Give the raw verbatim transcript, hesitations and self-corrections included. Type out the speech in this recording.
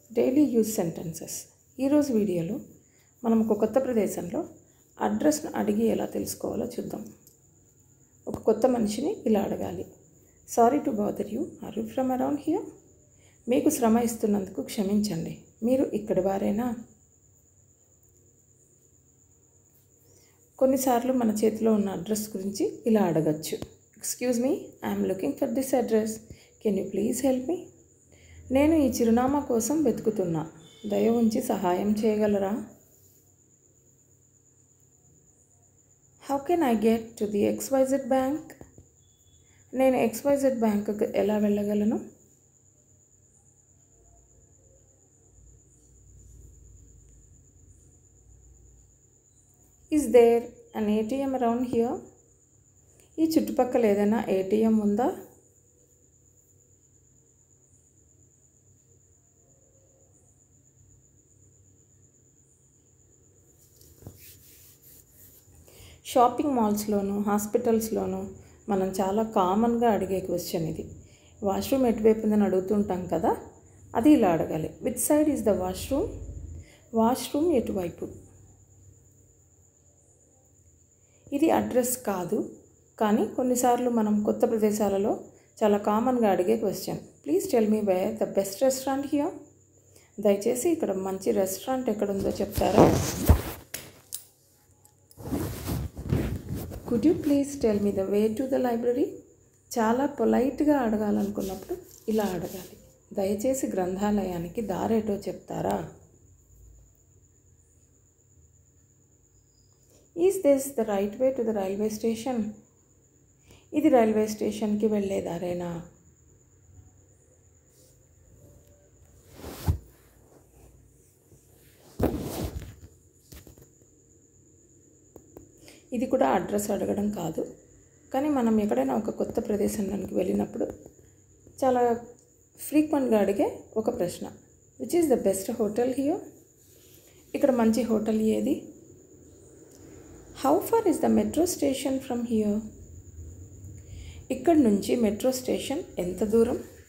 Daily use sentences. ఈరోజు వీడియోలో మనం ఒక కొత్త ప్రదేశంలో అడ్రస్ను అడిగి ఎలా తెలుసుకోవాలో చూద్దాం. ఒక కొత్త మనిషిని ఇలా అడగాలి. Sorry to bother you, are you from around here? మీకు శ్రమ ఇస్తున్నందుకు క్షమించండి, మీరు ఇక్కడి వారేనా? కొన్నిసార్లు మన చేతిలో ఉన్న అడ్రస్ గురించి ఇలా అడగచ్చు. Excuse me, I'm looking for this address, can you please help me? నేను ఈ చిరునామా కోసం వెతుకుతున్నా, దయ ఉంచి సహాయం చేయగలరా? How can I get to the XYZ bank? నేను ఎక్స్వైజెడ్ బ్యాంకుకు ఎలా వెళ్ళగలను? Is there an ATM around here? ఈ చుట్టుపక్కల ఏదైనా ఏటీఎం ఉందా? షాపింగ్ మాల్స్లోను హాస్పిటల్స్లోనూ మనం చాలా కామన్గా అడిగే క్వశ్చన్ ఇది. వాష్రూమ్ ఎటువైపు ఉందని అడుగుతుంటాం కదా, అది ఇలా అడగాలి. Which side is the washroom? Washroom ఎటువైపు? ఇది అడ్రస్ కాదు, కానీ కొన్నిసార్లు మనం కొత్త ప్రదేశాలలో చాలా కామన్గా అడిగే question. Please tell me where the best restaurant here? దయచేసి ఇక్కడ మంచి రెస్టారెంట్ ఎక్కడుందో చెప్తారా? Could you please tell me the way to the library? చాలా పొలైట్గా అడగాలనుకున్నప్పుడు ఇలా అడగాలి. దయచేసి గ్రంథాలయానికి దారేటో చెప్తారా? Is this the right way to the railway station? ఇది రైల్వే స్టేషన్కి వెళ్ళే దారేనా? ఇది కూడా అడ్రస్ అడగడం కాదు, కానీ మనం ఎక్కడైనా ఒక కొత్త ప్రదేశంలోకి వెళ్ళినప్పుడు చాలా ఫ్రీక్వెంట్గా అడిగే ఒక ప్రశ్న. Which is the best hotel here? ఇక్కడ మంచి హోటల్ ఏది? How far is the metro station from here? ఇక్కడ నుంచి మెట్రో స్టేషన్ ఎంత దూరం?